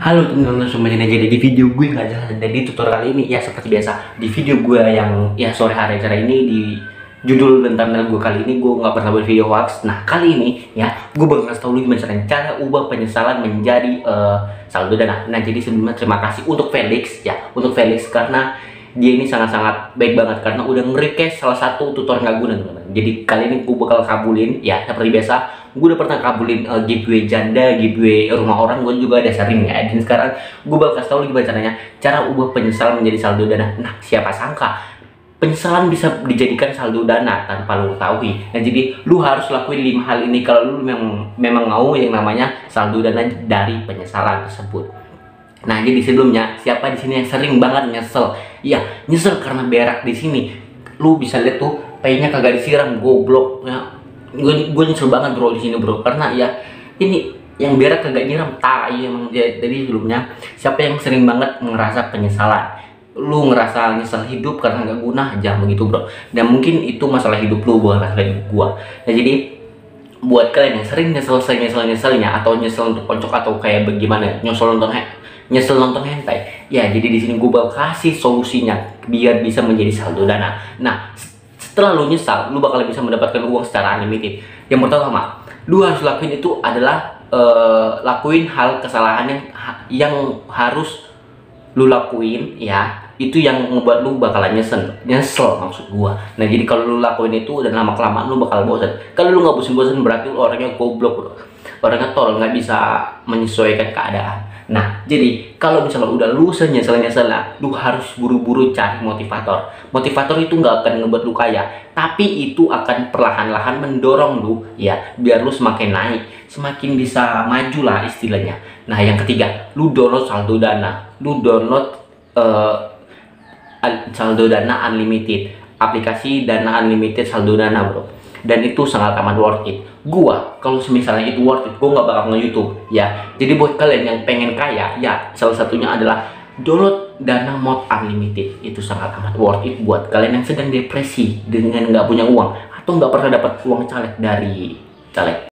Halo teman-teman semuanya, jadi di video gue nggak jelas dan di tutorial kali ini ya seperti biasa di video gue yang ya sore hari acara ini di judul dan thumbnail gue kali ini gue nggak pernah buat video hoax. Nah kali ini ya gue bakal kasih tau lu gimana cara ubah penyesalan menjadi saldo dana. Nah jadi sebelumnya terima kasih untuk Felix ya, untuk Felix karena dia ini sangat-sangat baik banget karena udah nge-request salah satu tutorial nggak guna teman-teman. Jadi kali ini gue bakal kabulin ya seperti biasa. Gue udah pernah kabulin giveaway janda, giveaway rumah orang, gue juga ada sering ya. Dan sekarang gue bakal kasih tau gimana caranya cara ubah penyesalan menjadi saldo dana. Nah siapa sangka penyesalan bisa dijadikan saldo dana tanpa lu ketahui. Nah jadi lu harus lakuin 5 hal ini kalau lu memang mau yang namanya saldo dana dari penyesalan tersebut. Nah jadi sebelumnya siapa di sini yang sering banget nyesel? Iya nyesel karena berak di sini. Lu bisa lihat tuh paynya kagak disiram, goblok ya. Gue nyesel banget bro di sini bro karena ya ini yang berak kagak nyiram tai emang. Jadi sebelumnya siapa yang sering banget ngerasa penyesalan, lu ngerasa nyesel hidup karena nggak guna, jangan begitu bro. Dan mungkin itu masalah hidup lu bukan masalah hidup gua. Nah jadi buat kalian yang sering nyeselnya atau nyesel untuk kocok atau kayak bagaimana nyesel nonton hentai ya, jadi di sini gue bakal kasih solusinya biar bisa menjadi saldo dana. Nah setelah lu nyesal lu bakal bisa mendapatkan uang secara unlimited. Yang pertama lu harus lakuin itu adalah lakuin hal kesalahan yang harus lu lakuin ya, itu yang ngebuat lu bakalan nyesel maksud gua. Nah jadi kalau lu lakuin itu dan lama kelamaan lu bakal bosan. Kalau lu nggak bosan-bosan berarti lu orangnya goblok bro, orangnya tolol, nggak bisa menyesuaikan keadaan. Nah jadi kalau misalnya udah lu senyesel lu harus buru-buru cari motivator. Motivator itu nggak akan ngebuat lu kaya, tapi itu akan perlahan-lahan mendorong lu ya biar lu semakin naik, semakin bisa maju lah istilahnya. Nah yang ketiga, lu download saldo dana. Lu download saldo dana unlimited, aplikasi dana unlimited saldo dana bro, dan itu sangat amat worth it. Gua kalau misalnya itu worth it, gua nggak bakal nge-YouTube ya. Jadi buat kalian yang pengen kaya ya, salah satunya adalah download dana mode unlimited. Itu sangat amat worth it buat kalian yang sedang depresi dengan nggak punya uang atau nggak pernah dapat uang caleg dari caleg.